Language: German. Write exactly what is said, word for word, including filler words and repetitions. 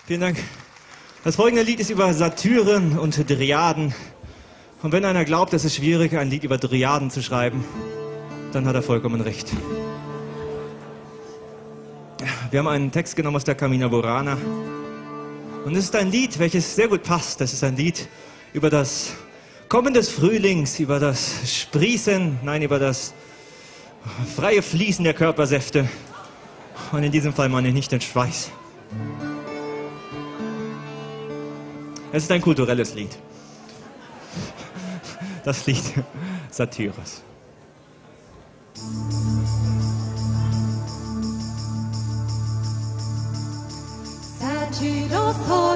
Vielen Dank. Das folgende Lied ist über Satyren und Dryaden. Und wenn einer glaubt, es ist schwierig, ein Lied über Dryaden zu schreiben, dann hat er vollkommen recht. Wir haben einen Text genommen aus der Carmina Burana. Und es ist ein Lied, welches sehr gut passt. Das ist ein Lied über das Kommen des Frühlings, über das Sprießen, nein, über das freie Fließen der Körpersäfte. Und in diesem Fall meine ich nicht den Schweiß. Es ist ein kulturelles Lied. Das Lied Satyros. Satyros